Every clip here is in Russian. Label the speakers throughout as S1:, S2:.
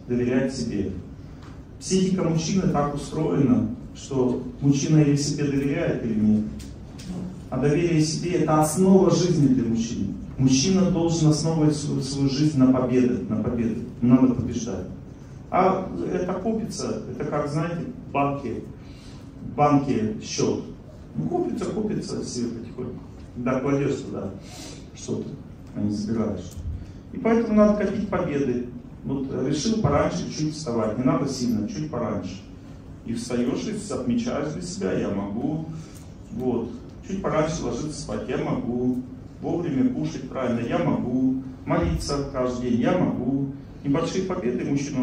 S1: доверять себе. Психика мужчины так устроена, что мужчина или себе доверяет, или нет. А доверие себе — это основа жизни для мужчины. Мужчина должен основывать свою жизнь на победах, на победах. Надо побеждать. А это копится, это как, знаете, в банке счет. Ну, копится себе потихоньку. Когда кладешь туда что-то, а не забираешь. И поэтому надо копить победы. Вот решил пораньше чуть вставать, не надо сильно, чуть пораньше. И встаешь, и отмечаешь для себя: я могу. Вот. Чуть пораньше ложиться спать, я могу. Вовремя кушать правильно, я могу. Молиться каждый день, я могу. Небольшие победы мужчина,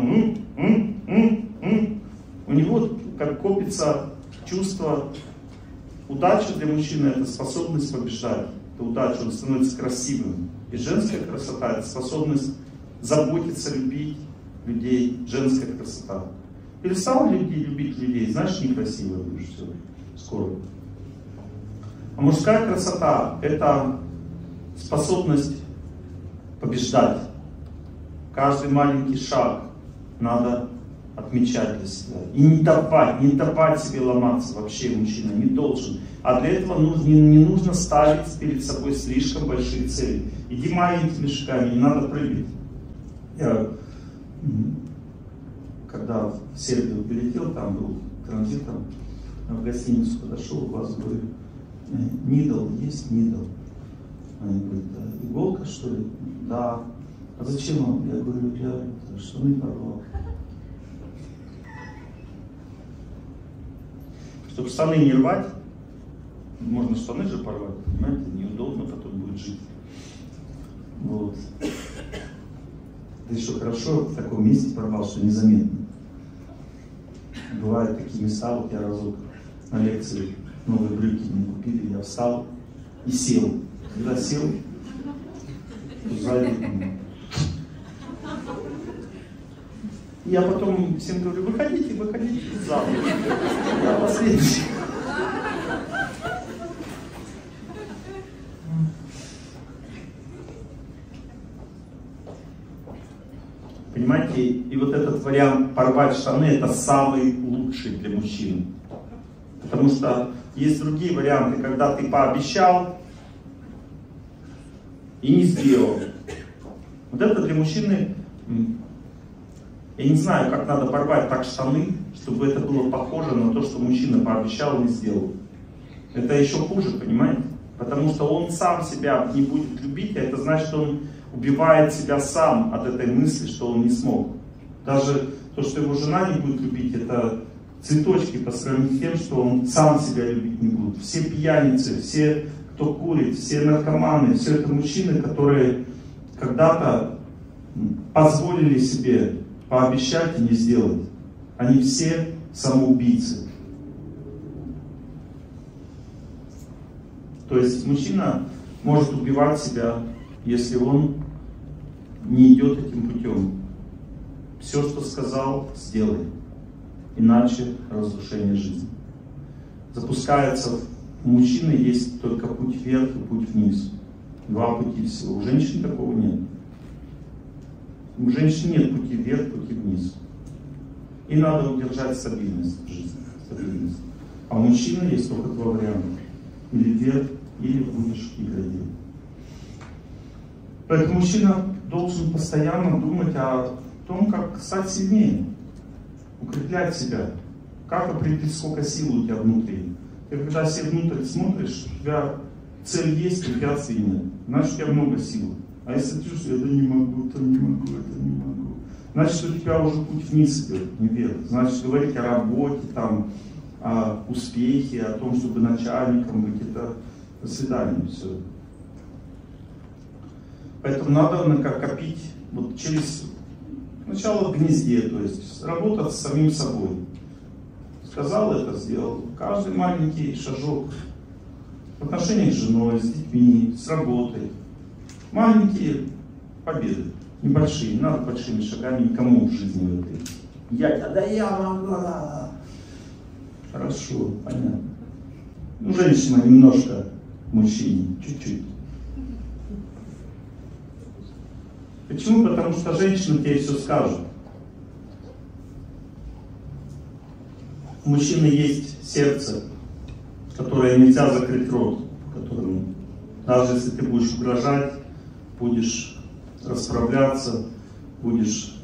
S1: у него как копится чувство. Удача для мужчины — это способность побеждать. Это удача, он становится красивым. И женская красота — это способность заботиться, любить людей. Женская красота. Перестал любить людей, значит, некрасиво будешь все скоро. А мужская красота — это способность побеждать. Каждый маленький шаг надо отмечать для себя. И не давать себе ломаться вообще мужчина не должен. А для этого не нужно ставить перед собой слишком большие цели. Иди маленькими шагами, не надо прыгать. Я, когда в Сербию прилетел, там был транзитом, в гостиницу подошел, у вас говорю: нидл есть, нидл? Они говорят: да. Иголка, что ли? Да. А зачем вам? Я говорю: я штаны порвал. Чтобы штаны не рвать, можно штаны же порвать, понимаете, неудобно потом будет жить. Вот. Да еще хорошо в таком месте порвал, что незаметно. Бывают такие места, вот я разок на лекции новые брюки мне купили, я встал и сел. Когда сел, сзади. Я потом всем говорю: выходите из зала. Я последний. Понимаете, и вот этот вариант порвать штаны — это самый лучший для мужчин. Потому что есть другие варианты, когда ты пообещал и не сделал. Вот это для мужчины. Я не знаю, как надо порвать так штаны, чтобы это было похоже на то, что мужчина пообещал и не сделал. Это еще хуже, понимаете? Потому что он сам себя не будет любить, а это значит, что он убивает себя сам от этой мысли, что он не смог. Даже то, что его жена не будет любить, это цветочки по сравнению с тем, что он сам себя любить не будет. Все пьяницы, все, кто курит, все наркоманы, все это мужчины, которые когда-то позволили себе пообещать и не сделать. Они все самоубийцы. То есть мужчина может убивать себя, если он не идет этим путем. Все, что сказал, сделай. Иначе разрушение жизни. Запускается у мужчины есть только путь вверх и путь вниз. Два пути всего. У женщин такого нет. У женщин нет пути вверх, пути вниз. И надо удержать стабильность в жизни. Стабильность. А у мужчины есть только два варианта. Или вверх, или будешь деградировать. Поэтому мужчина должен постоянно думать о том, как стать сильнее. Укреплять себя. Как определить, сколько сил у тебя внутри. Ты когда себе внутрь смотришь, у тебя цель есть, препятствий нет. Значит, у тебя много сил. А если ты чувствуешь: это не могу, то не могу, это не могу, значит, у тебя уже путь вниз идет, не вверх. Значит, говорить о работе, там, о успехе, о том, чтобы начальником быть, это до свидания, все. Поэтому надо копить вот через начало в гнезде, то есть работать с самим собой. Сказал это, сделал. Каждый маленький шажок в отношениях с женой, с детьми, с работой. Маленькие победы, небольшие, не надо большими шагами никому в жизни в этой. Да я могла. Хорошо, понятно. Ну, женщина немножко, мужчине, чуть-чуть. Почему? Потому что женщина тебе все скажет. У мужчины есть сердце, которое нельзя закрыть рот, которому даже если ты будешь угрожать, будешь расправляться, будешь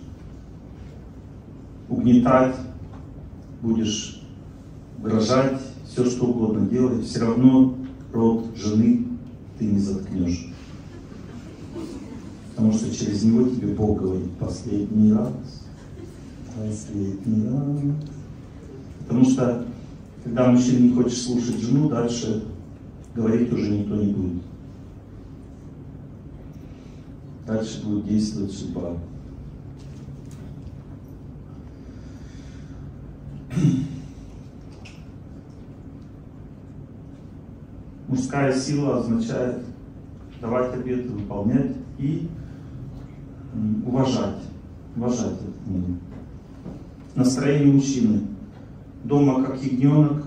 S1: угнетать, будешь угрожать, все что угодно делать, все равно рот жены ты не заткнешь. Потому что через него тебе Бог говорит: последний раз, последний раз. Потому что когда мужчина не хочет слушать жену, дальше говорить уже никто не будет. Дальше будет действовать судьба. Мужская сила означает давать обеты, выполнять и уважать этот мир. Настроение мужчины. Дома как ягненок,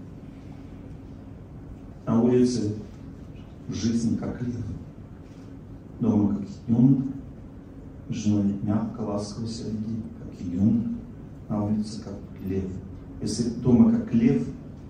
S1: на улице в жизни как лев. Дома как ягненок, с женой мягко, ласково себя веди, как ягненок, на улице как лев. Если дома как лев,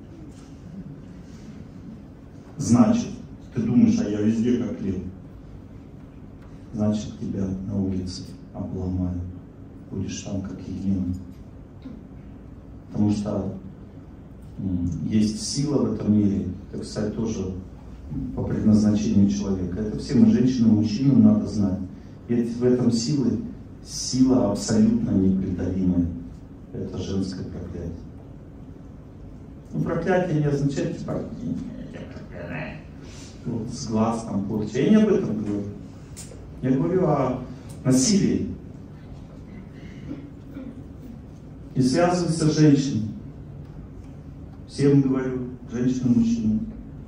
S1: значит, ты думаешь, а я везде как лев. Значит, тебя на улице обломают. Будешь там как ягненок. Потому что есть сила в этом мире, это, кстати, тоже по предназначению человека. Это всем и женщинам, и мужчинам надо знать. Ведь в этом сила абсолютно непреодолимая. Это женское проклятие. Ну, проклятие не означает, типа, вот, с глаз там порча. Я не об этом говорю. Я говорю о насилии. И связывается с женщиной. Всем говорю, женщинам, мужчинам.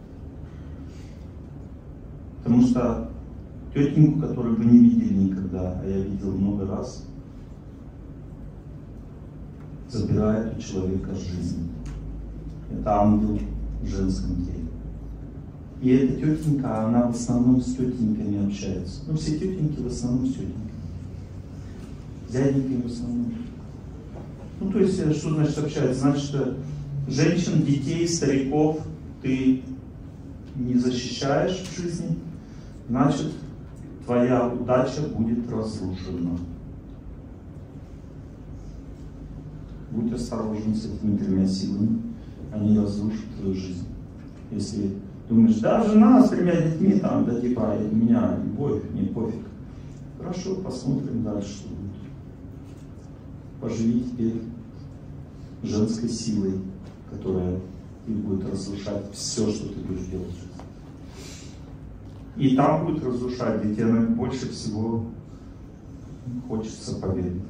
S1: Потому что тетеньку, которую вы не видели никогда, а я видел много раз, забирает у человека жизнь. Это ангел в женском теле. И эта тетенька, она в основном с тетеньками общается. Ну, все тетеньки в основном с тетеньками. Дяденьками в основном. Ну, то есть, что значит общается? Значит, женщин, детей, стариков ты не защищаешь в жизни, значит, твоя удача будет разрушена. Будь осторожен с этими тремя силами, они разрушат твою жизнь. Если думаешь, да, жена с 3 детьми, там, да, типа, меня любовь, мне пофиг. Хорошо, посмотрим дальше, что будет. Поживи теперь женской силой, которая и будет разрушать все, что ты будешь делать. И там будет разрушать, ведь она больше всего хочется победы.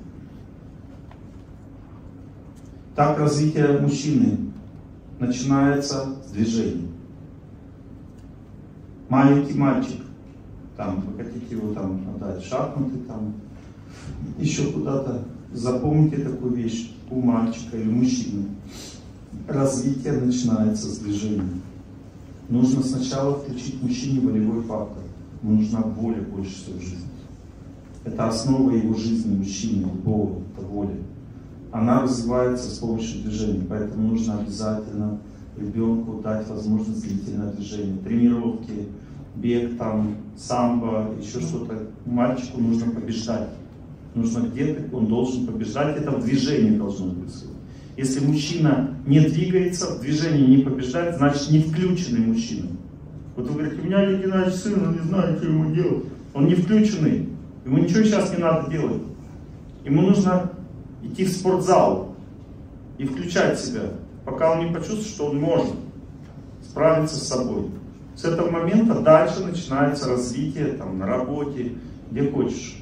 S1: Так развитие мужчины начинается с движения. Маленький мальчик, там, вы хотите его там отдать в шахматы, там, еще куда-то. Запомните такую вещь у мальчика или мужчины. Развитие начинается с движения. Нужно сначала включить мужчине волевой фактор. Ему нужна воля больше всего в жизни. Это основа его жизни, мужчины, любого, это воля. Она развивается с помощью движения, поэтому нужно обязательно ребенку дать возможность длительного движения. Тренировки, бег, там, самбо, еще что-то. Мальчику нужно побеждать. Нужно где-то, он должен побеждать, это в движении должно происходить. Если мужчина не двигается, в движении не побеждает, значит не включенный мужчина. Вот вы говорите, у меня Олег Геннадьевич сын, он не знает, что ему делать. Он не включенный, ему ничего сейчас не надо делать. Ему нужно идти в спортзал и включать себя, пока он не почувствует, что он может справиться с собой. С этого момента дальше начинается развитие там, на работе, где хочешь.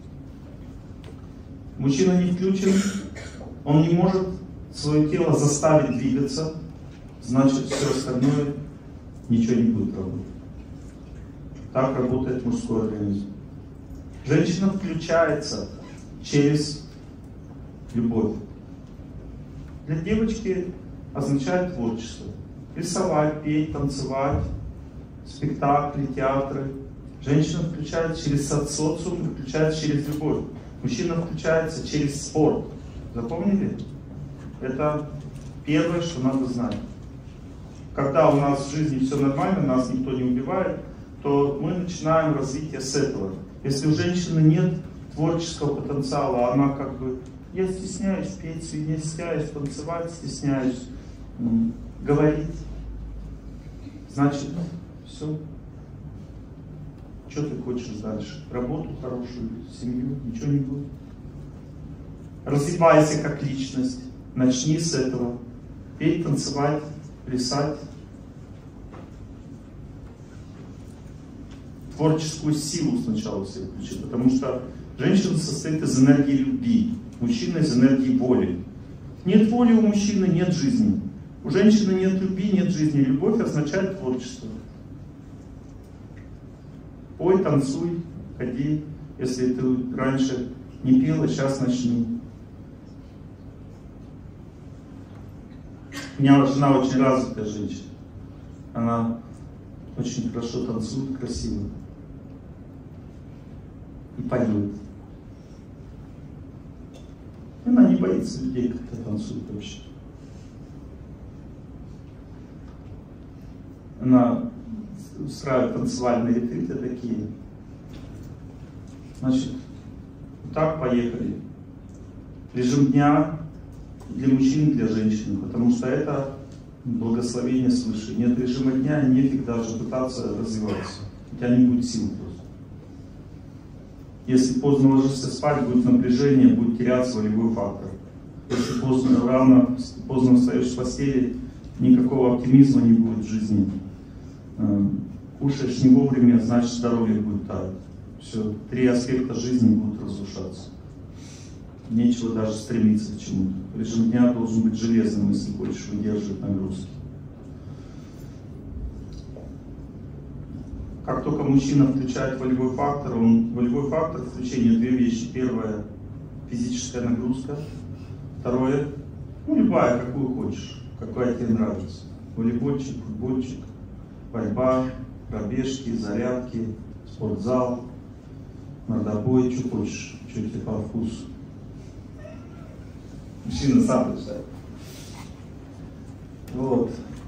S1: Мужчина не включен, он не может свое тело заставить двигаться, значит все остальное ничего не будет работать. Так работает мужской организм. Женщина включается через любовь. Для девочки означает творчество. Рисовать, петь, танцевать, спектакли, театры. Женщина включается через социум, включается через любовь. Мужчина включается через спорт. Запомнили? Это Первое, что надо знать. Когда у нас в жизни все нормально, нас никто не убивает, то мы начинаем развитие с этого. Если у женщины нет творческого потенциала, она как бы, я стесняюсь петь, я стесняюсь танцевать, стесняюсь говорить, значит, все. Что ты хочешь дальше? Работу хорошую, семью, ничего не будет. Развивайся как личность, начни с этого. Петь, танцевать, плясать. Творческую силу сначала себе включи, потому что женщина состоит из энергии любви, мужчина из энергии воли. Нет воли у мужчины, нет жизни. У женщины нет любви, нет жизни. Любовь означает творчество. Пой, танцуй, ходи. Если ты раньше не пела, сейчас начни. У меня жена очень развитая женщина. Она очень хорошо танцует, красиво. И поет. Она не боится людей, когда танцует вообще. Она устраивает танцевальные ретриты такие. Значит, вот так поехали. Режим дня для мужчин и для женщин, потому что это благословение свыше. Нет режима дня, нефиг даже пытаться развиваться. У тебя не будет сил просто. Если поздно ложишься спать, будет напряжение, будет теряться волевой фактор. Если поздно встаешь с постели, никакого оптимизма не будет в жизни. Кушаешь не вовремя, значит здоровье будет таять. Все, 3 аспекта жизни будут разрушаться. Нечего даже стремиться к чему-то. Режим дня должен быть железным, если хочешь выдерживать нагрузки. Как только мужчина включает волевой фактор, волевой фактор включения 2 вещи. Первое — физическая нагрузка. Второе — любая, какую хочешь, какая тебе нравится. Волейбольчик, футбольчик, борьба, пробежки, зарядки, спортзал, мордобой, что хочешь, что тебе по вкусу. Мужчина сам решает. Вот.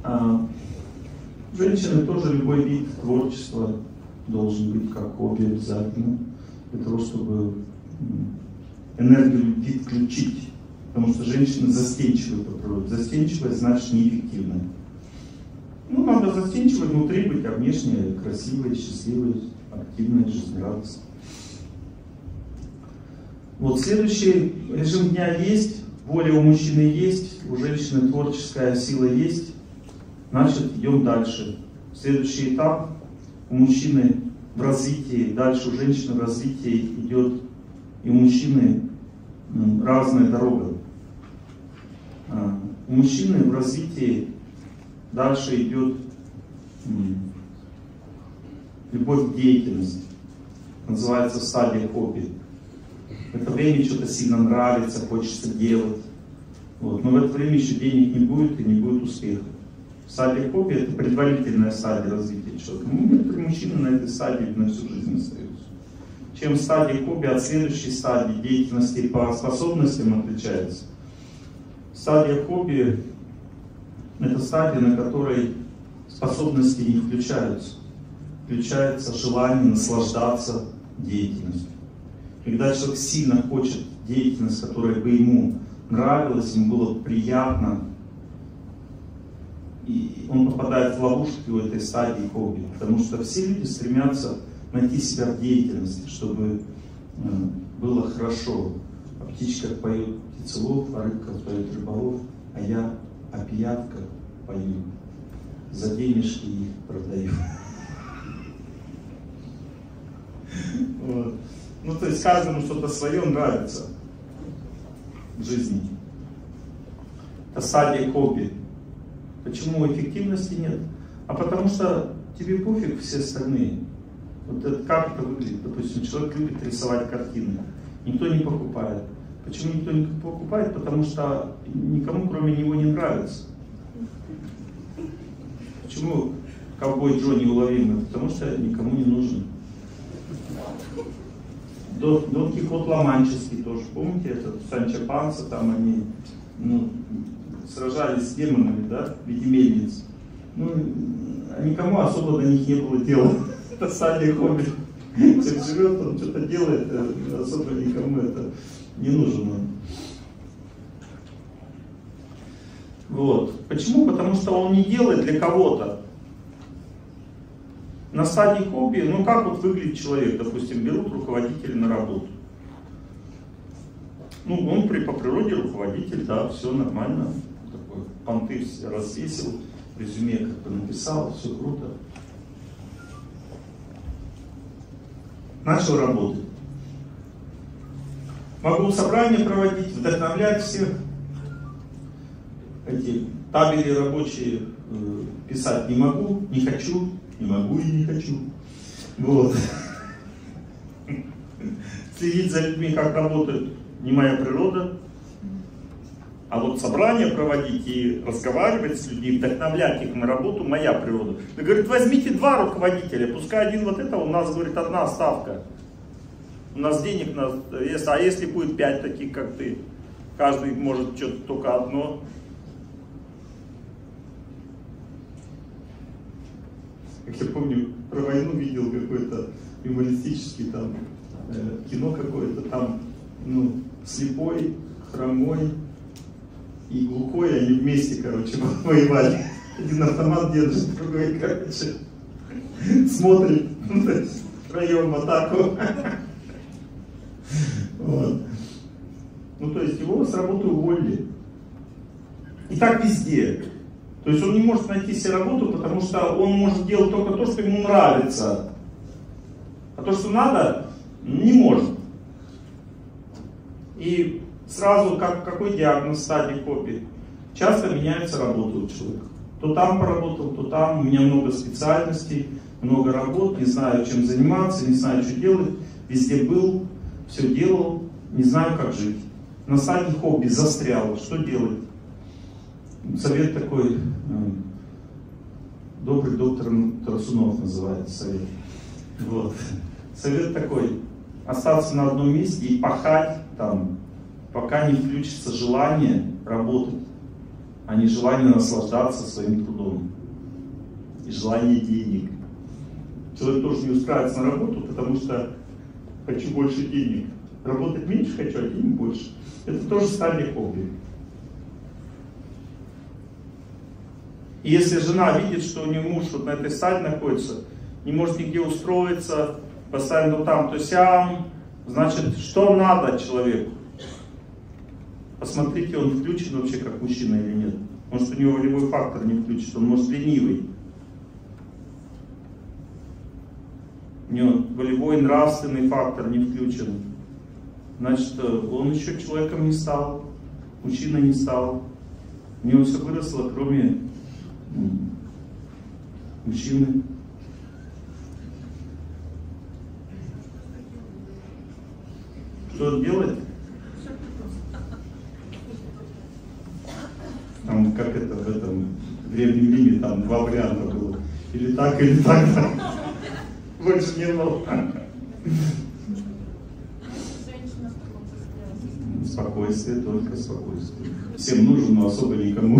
S1: Женщины тоже любой вид творчества должен быть как хобби обязательно, для того, чтобы энергию любви включить. Потому что женщины застенчивые по природе. Застенчивая значит неэффективная. Надо застенчивой внутри быть, а внешне красивой, счастливой, активной, жизнерадостной. Вот следующий режим дня есть, воля у мужчины есть, у женщины творческая сила есть. Значит, идем дальше. Следующий этап у мужчины в развитии, дальше у женщины в развитии идет и у мужчины разная дорога. У мужчины в развитии дальше идет любовь к деятельности. Называется стадия хобби. В это время что-то сильно нравится, хочется делать. Вот. Но в это время еще денег не будет и не будет успеха. Стадия хобби — это предварительная стадия развития человека. Некоторые мужчины на этой стадии на всю жизнь остаются. Чем стадия хобби от следующей стадии деятельности по способностям отличается. Стадия хобби — это стадия, на которой способности не включаются. Включается желание наслаждаться деятельностью. Когда человек сильно хочет деятельность, которая бы ему нравилась, ему было приятно, и он попадает в ловушки в этой стадии хобби. Потому что все люди стремятся найти себя в деятельности, чтобы было хорошо. А птичка поет птицелов, а рыбка поет рыболов, а я опиятка пою, за денежки их продаю. Вот. То есть каждому что-то свое нравится в жизни. Это стадия хобби. Почему эффективности нет? А потому что тебе пофиг все остальные. Вот это, как это выглядит? Допустим, человек любит рисовать картины. Никто не покупает. Почему никто не покупает? Потому что никому кроме него не нравится. Почему ковбой Джо неуловимый? Потому что никому не нужен. Дон Кихот Ла-Манческий тоже. Помните, этот Санчо Панса, там они сражались с демонами, да, в виде мельниц. Ну, никому особо до них не было дела. Это стадия хобби. Человек живет, он что-то делает, особо никому это не нужно. Вот. Почему? Потому что он не делает для кого-то. На стадии хобби, ну как вот выглядит человек, допустим, берут руководителя на работу. Ну, он по природе руководитель, да, все нормально. Такой понты все развесил, резюме как бы написал, все круто. Начал работать. Могу собрания проводить, вдохновлять всех. Эти табели рабочие писать не могу, не хочу, не могу и не хочу. Вот. Следить за людьми, как работают, не моя природа. А вот собрания проводить и разговаривать с людьми, вдохновлять их на работу, моя природа. Да, говорит, возьмите 2 руководителя, пускай один вот это, у нас, говорит, 1 ставка. У нас денег, а если будет 5 таких, как ты, каждый может что-то только одно. Как я помню, про войну видел какой-то юмористический там кино какое-то, там, ну, слепой, хромой и глухой, они вместе, короче, воевали. Один автомат держит, другой, короче, смотрит, втроем в атаку. Вот. Ну, то есть его с работы уволили. И так везде. То есть он не может найти себе работу, потому что он может делать только то, что ему нравится. А то, что надо, не может. И сразу, какой диагноз стадии хобби? Часто меняется работа у человека. То там поработал, то там. У меня много специальностей, много работ, не знаю, чем заниматься, не знаю, что делать. Везде был, все делал, не знаю, как жить. На стадии хобби застрял, что делать? Совет такой, добрый доктор Тарасунов называется совет. Вот. Совет такой, остаться на одном месте и пахать там, пока не включится желание работать, а не желание наслаждаться своим трудом. И желание денег. Человек тоже не устраивается на работу, потому что хочу больше денег. Работать меньше хочу, а денег больше. Это тоже стадия хобби. И если жена видит, что у нее муж вот на этой стадии находится, не может нигде устроиться, постоянно то там, то сям, значит, что надо человеку? Посмотрите, он включен вообще как мужчина или нет. Может, у него волевой фактор не включен, он может ленивый. У него волевой нравственный фактор не включен. Значит, он еще человеком не стал, мужчиной не стал. У него все выросло, кроме мужчины. Что он делает? Там, как это в этом древнем Риме, там 2 варианта было. Или так, или так. Больше не было. Спокойствие, только спокойствие. Всем нужен, но особо никому.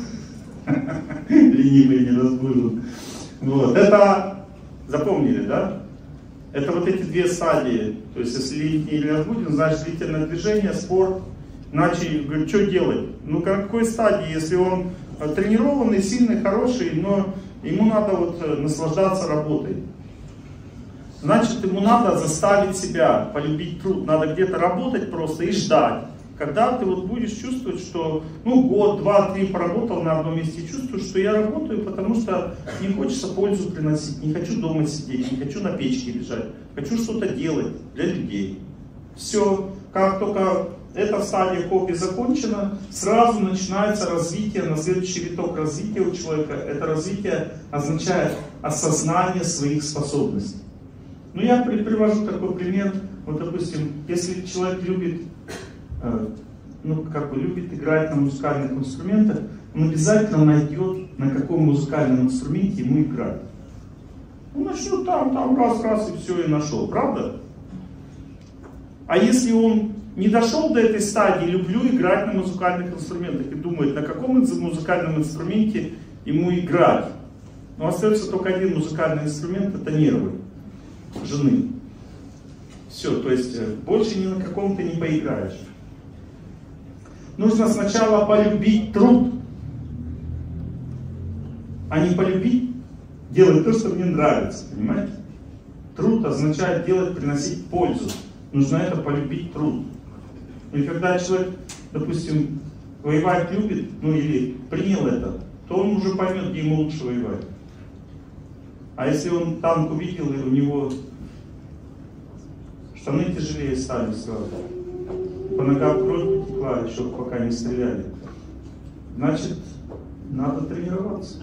S1: Ленивый не разбужен. Вот. Это запомнили, да? Это вот эти 2 стадии. То есть, если ленивый не разбужен, значит длительное движение, спорт. Иначе, говорит, что делать? Ну, какой стадии, если он тренированный, сильный, хороший, но ему надо вот наслаждаться работой. Значит, ему надо заставить себя полюбить труд. Надо где-то работать просто и ждать. Когда ты вот будешь чувствовать, что, ну, год, 2, 3 поработал на одном месте, и чувствуешь, что я работаю, потому что не хочется пользу приносить, не хочу дома сидеть, не хочу на печке лежать, хочу что-то делать для людей. Все, как только эта стадия хобби закончена, сразу начинается развитие, на следующий виток развития у человека. Это развитие означает осознание своих способностей. Ну, я привожу такой пример. Вот, допустим, если человек любит, ну, как бы любит играть на музыкальных инструментах, он обязательно найдет, на каком музыкальном инструменте ему играть. Он начнет там, раз, и все, и нашел, правда? А если он не дошел до этой стадии, люблю играть на музыкальных инструментах, и думает, на каком музыкальном инструменте ему играть. Но остается только один музыкальный инструмент, это нервы жены. Все, то есть больше ни на каком ты не поиграешь. Нужно сначала полюбить труд, а не полюбить делать то, что мне нравится, понимаете? Труд означает делать, приносить пользу. Нужно это полюбить труд. И когда человек, допустим, воевать любит, ну или принял это, то он уже поймет, где ему лучше воевать. А если он танк увидел, и у него штаны тяжелее стали сразу, по ногам кровь потекла, еще пока не стреляли, значит, надо тренироваться.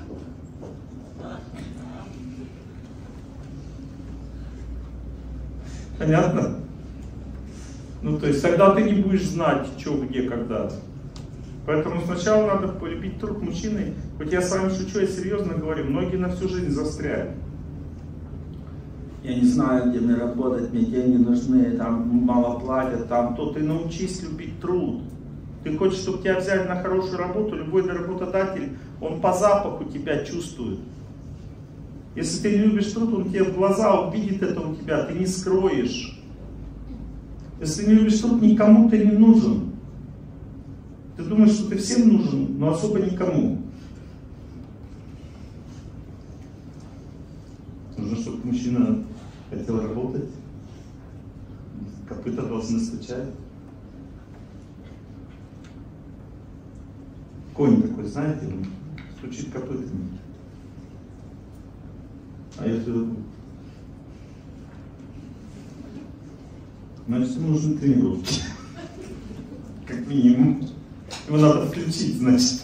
S1: Понятно? Ну, то есть, тогда ты не будешь знать, что, где, когда. Поэтому сначала надо полюбить труд мужчины. Хоть я с вами шучу, я серьезно говорю, многие на всю жизнь застряют. Я не знаю, где мне работать, мне деньги нужны, там мало платят, там то. Ты научись любить труд. Ты хочешь, чтобы тебя взяли на хорошую работу, любой работодатель, он по запаху тебя чувствует. Если ты не любишь труд, он тебе в глаза увидит это у тебя, ты не скроешь. Если ты не любишь труд, никому ты не нужен. Ты думаешь, что ты всем нужен, но особо никому. Нужно, чтобы мужчина хотел работать. Копыта должны стучать. Конь такой, знаете, он стучит копытами. А если... Значит, ему нужны тренировки. Как минимум. Его надо включить, значит.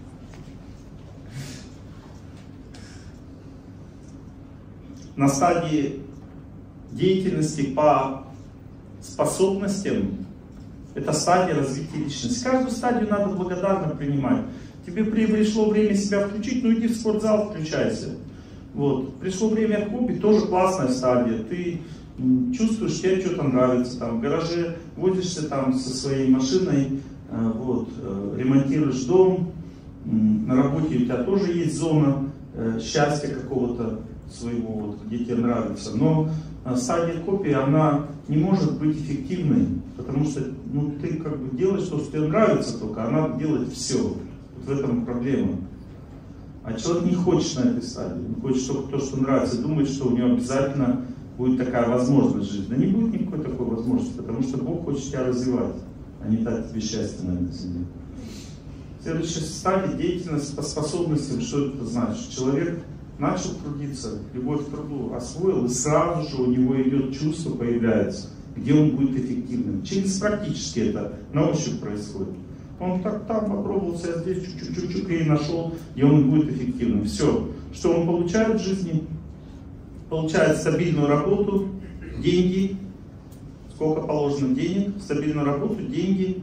S1: На стадии деятельности по способностям, это стадия развития личности. Каждую стадию надо благодарно принимать. Тебе пришло время себя включить, ну иди в спортзал, включайся. Вот. Пришло время хобби, тоже классная стадия. Ты чувствуешь, тебе что-то нравится, там, в гараже возишься там со своей машиной, вот, ремонтируешь дом, на работе у тебя тоже есть зона счастья какого-то своего, вот, где тебе нравится. Но стадия копии, она не может быть эффективной, потому что ну, ты как бы делаешь то, что тебе нравится только, а надо делать все. Вот в этом проблема. А человек не хочет на этой стадии, он хочет только то, что нравится, думает, что у него обязательно будет такая возможность жить. Да не будет никакой такой возможности, потому что Бог хочет тебя развивать, а не дать тебе счастье на этой земле. Следующая стадия — деятельность по способностям. Что это значит? Человек начал трудиться, любовь к труду освоил, и сразу же у него идет чувство, появляется, где он будет эффективным. Через практически это на ощупь происходит. Он так там попробовал себя здесь, чуть-чуть и нашел, и он будет эффективным. Все, что он получает в жизни, получает стабильную работу, деньги, сколько положено денег, стабильную работу, деньги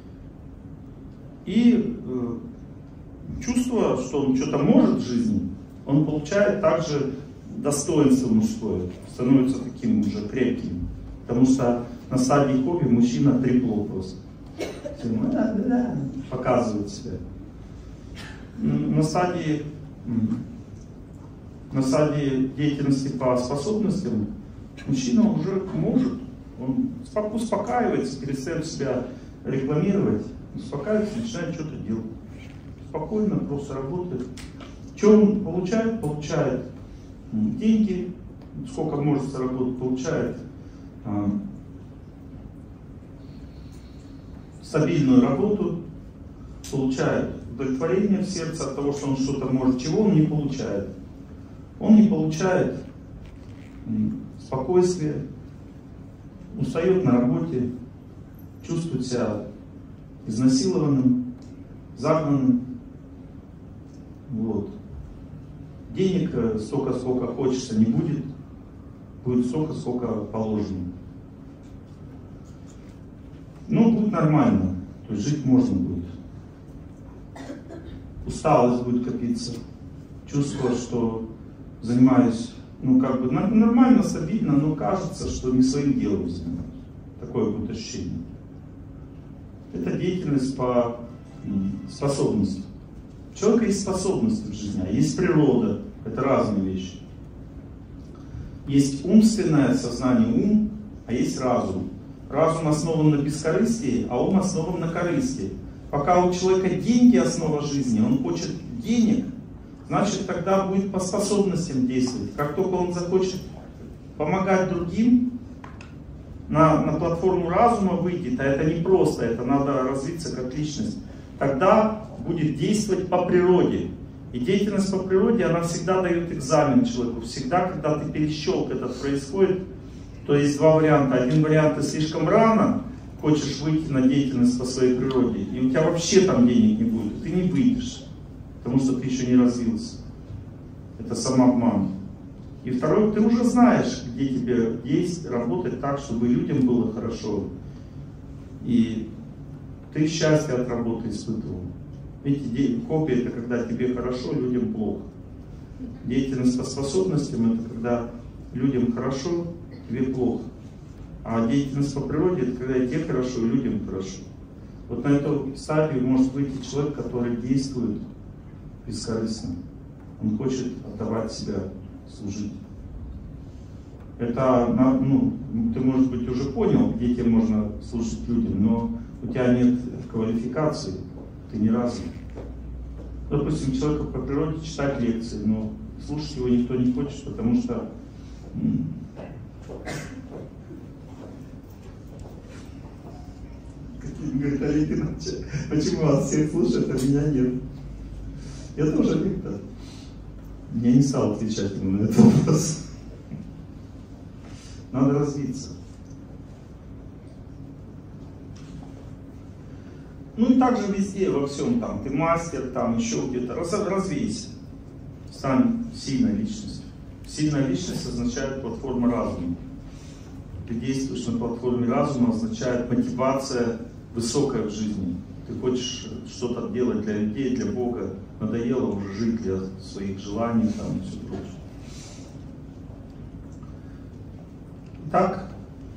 S1: и чувство, что он что-то может в жизни, он получает также достоинство мужское, становится таким уже крепким, потому что на стадии хобби мужчина трепло просто. Показывает себя. На стадии деятельности по способностям мужчина уже может, он успокаивается, перестает себя рекламировать, успокаивается, начинает что-то делать. Спокойно, просто работает. Что он получает? Получает деньги, сколько может заработать, получает стабильную работу, получает удовлетворение в сердце от того, что он что-то может. Чего он не получает? Он не получает спокойствия, устает на работе, чувствует себя изнасилованным, загнанным. Вот. Денег столько, сколько хочется, не будет. Будет столько, сколько положено. Ну, будет нормально, то есть жить можно будет. Усталость будет копиться, чувство, что занимаюсь, ну, как бы нормально, стабильно, но кажется, что не своим делом занимаюсь. Такое будет ощущение. Это деятельность по способностям. У человека есть способности в жизни, а есть природа. Это разные вещи. Есть умственное сознание, ум, а есть разум. Разум основан на бескорыстии, а ум основан на корысти. Пока у человека деньги основа жизни, он хочет денег, значит тогда будет по способностям действовать. Как только он захочет помогать другим, на платформу разума выйдет, а это не просто, это надо развиться как личность, тогда будет действовать по природе. И деятельность по природе, она всегда дает экзамен человеку. Всегда, когда ты перещелк этот происходит, то есть два варианта. Один вариант, ты слишком рано хочешь выйти на деятельность по своей природе, и у тебя вообще там денег не будет, и ты не выйдешь, потому что ты еще не развился. Это самообман. И второй, ты уже знаешь, где тебе есть, работать так, чтобы людям было хорошо. И ты счастье от работы испытывал. Видите, копия — это когда тебе хорошо, людям плохо. Деятельность по способностям — это когда людям хорошо, тебе плохо. А деятельность по природе — это когда и тебе хорошо, и людям хорошо. Вот на эту стадию может выйти человек, который действует бескорыстно. Он хочет отдавать себя, служить. Это, ты, может быть, уже понял, где тебе можно служить людям, но у тебя нет квалификации, ты не развит. Допустим, человеку по природе читать лекции, но слушать его никто не хочет, потому что говорит, Олег Иванович, почему вас всех слушают, а меня нет? Я тоже лектор. Я не стал отвечать ему на этот вопрос. Надо развиться. Ну и также везде, во всем там. Ты мастер, там еще где-то. Развейся. Стань сильной личностью. Сильная личность означает платформа разума. Ты действуешь на платформе разума, означает мотивация высокая в жизни. Ты хочешь что-то делать для людей, для Бога. Надоело уже жить для своих желаний там, и все прочее. Так,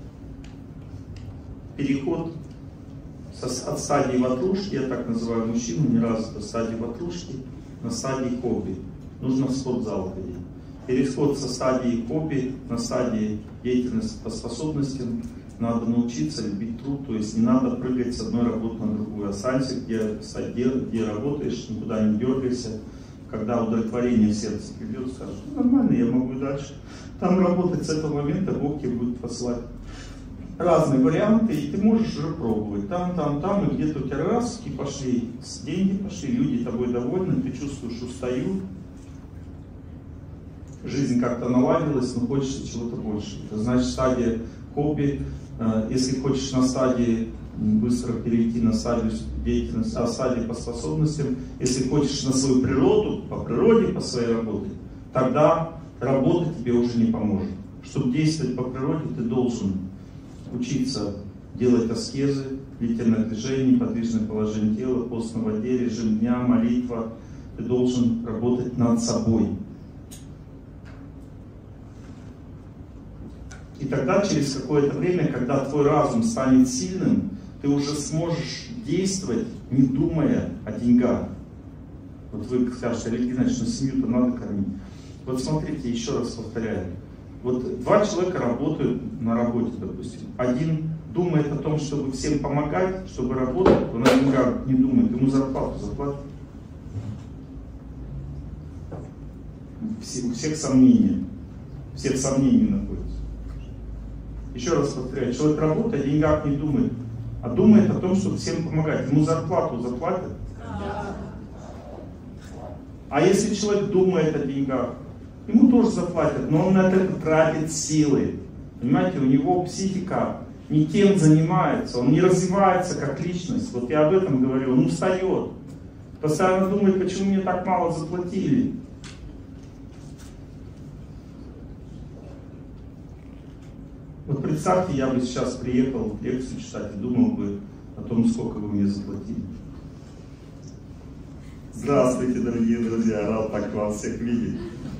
S1: переход от стадии ватрушки, я так называю мужчину, не раз до стадии ватрушки, на стадии хобби. Нужно в спортзал ходить. Переход со стадии хобби на стадии деятельности по способностям. Надо научиться любить труд, то есть не надо прыгать с одной работы на другую. Останься, где работаешь, никуда не дергайся. Когда удовлетворение в сердце придет, скажешь, нормально, я могу и дальше. Там работать с этого момента, Бог тебе будет посылать разные варианты, и ты можешь уже пробовать. Там, и где-то у тебя раз, и пошли, деньги пошли, люди тобой довольны, ты чувствуешь, устаю. Жизнь как-то наладилась, но хочется чего-то больше. Это значит стадия хобби. Если хочешь на стадии быстро перейти на стадию деятельности, а стадии по способностям, если хочешь на свою природу, по природе, по своей работе, тогда работа тебе уже не поможет. Чтобы действовать по природе, ты должен учиться делать аскезы, длительное движение, подвижное положение тела, пост на воде, режим дня, молитва. Ты должен работать над собой. И тогда, через какое-то время, когда твой разум станет сильным, ты уже сможешь действовать, не думая о деньгах. Вот вы скажете, Олег Геннадьевич, ну семью-то надо кормить. Вот смотрите, еще раз повторяю. Вот два человека работают на работе, допустим. Один думает о том, чтобы всем помогать, чтобы работать, он о деньгах не думает, ему зарплату заплатят. У всех сомнения. Всех сомнений находятся. Еще раз повторяю, человек работает, о деньгах не думает, а думает о том, чтобы всем помогать. Ему зарплату заплатят. А если человек думает о деньгах, ему тоже заплатят, но он на это тратит силы. Понимаете, у него психика не тем занимается, он не развивается как личность. Вот я об этом говорю, он устает. Постоянно думает, почему мне так мало заплатили. Вот представьте, я бы сейчас приехал лекцию читать и думал бы о том, сколько вы мне заплатили. Здравствуйте, дорогие друзья, рад так вас всех видеть.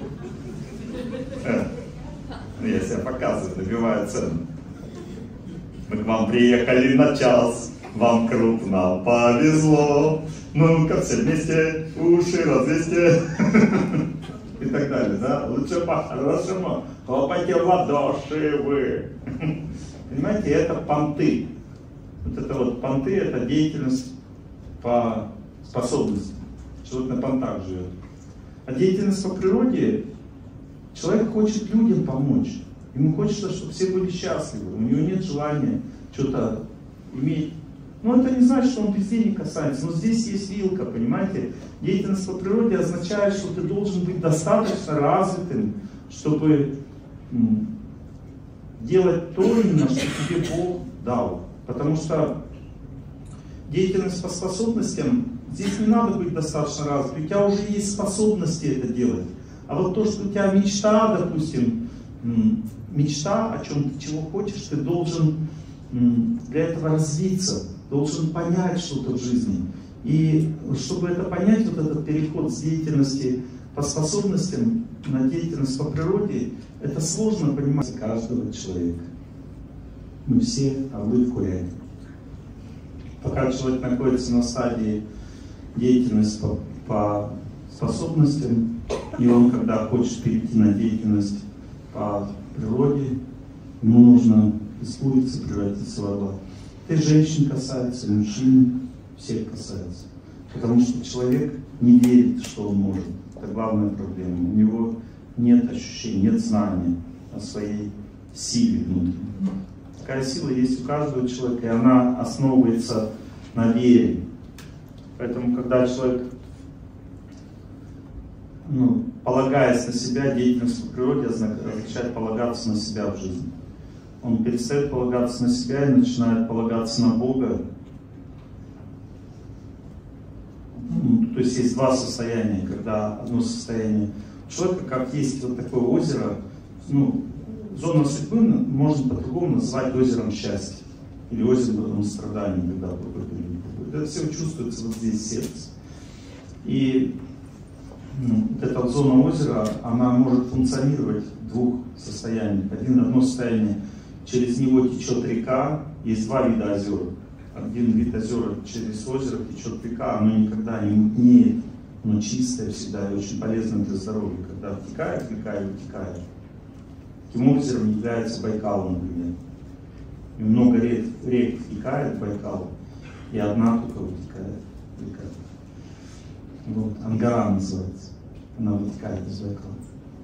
S1: Ну, я себя показываю, набиваю цену. Мы к вам приехали на час. вам крупно повезло. Ну-ка все вместе, уши развесьте. И так далее, да? Лучше по-хорошему хлопайте в ладоши вы. Понимаете, это понты. Вот это вот понты, это деятельность по способности. Человек на понтах живет. А деятельность по природе, человек хочет людям помочь. Ему хочется, чтобы все были счастливы. У него нет желания что-то иметь. Но это не значит, что он везде не касается. Но здесь есть вилка, понимаете? Деятельность по природе означает, что ты должен быть достаточно развитым, чтобы делать то именно, что тебе Бог дал. Потому что деятельность по способностям, здесь не надо быть достаточно развитым. У тебя уже есть способности это делать. А вот то, что у тебя мечта, допустим, мечта, о чем ты чего хочешь, ты должен для этого развиться, должен понять что-то в жизни. И чтобы это понять, вот этот переход с деятельности по способностям на деятельность по природе, это сложно понимать каждого человека. Мы все орлы в курятнике. Пока человек находится на стадии деятельности по способностям, и он, когда хочет перейти на деятельность по природе, ему нужно испугаться, превратиться в орла. Это и женщин касается, и мужчин, всех касается. Потому что человек не верит, что он может. Это главная проблема. У него нет ощущения, нет знания о своей силе внутренней. Такая сила есть у каждого человека, и она основывается на вере. Поэтому, когда человек, полагаясь на себя, деятельность по природе означает полагаться на себя в жизни. Он перестает полагаться на себя и начинает полагаться на Бога. То есть есть два состояния, когда одно состояние человека, как есть вот такое озеро, зона судьбы можно по-другому назвать озером счастья или озером страданий, когда это все чувствуется вот здесь в сердце. И вот эта вот зона озера, она может функционировать в двух состояниях. Одно состояние, через него течет река, есть два вида озер. Один вид озера, через озеро течет река, оно никогда не мутнеет, оно чистое всегда и очень полезно для здоровья, когда втекает река и вытекает. Таким озером является Байкал, например. И много рек втекает в Байкал, и одна только вытекает река. Вот, Ангара называется, она вытекает из Байкала.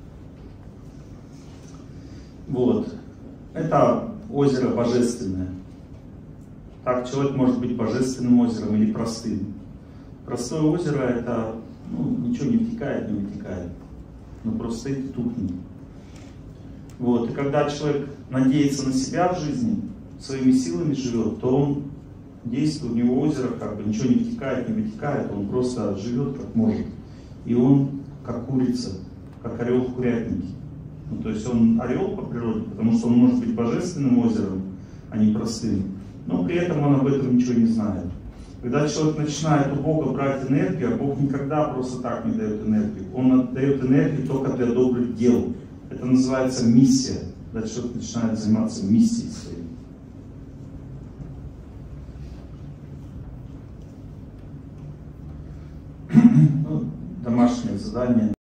S1: Вот, это озеро божественное. Так человек может быть божественным озером или простым. Простое озеро это, ничего не втекает, не вытекает, но просто стоит и тухнет. Вот. И когда человек надеется на себя в жизни, своими силами живет, то он действует, у него озеро ничего не втекает, не вытекает, он просто живет как может. И он как курица, как орел в курятнике. То есть он орел по природе, потому что он может быть божественным озером, а не простым. Но при этом он об этом ничего не знает. Когда человек начинает у Бога брать энергию, а Бог никогда просто так не дает энергию. Он отдает энергию только для добрых дел. Это называется миссия. Когда человек начинает заниматься миссией своей. Домашнее задание.